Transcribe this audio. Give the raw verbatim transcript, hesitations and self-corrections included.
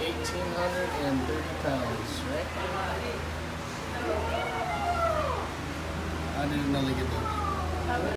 eighteen hundred thirty pounds, right? I didn't know they get those.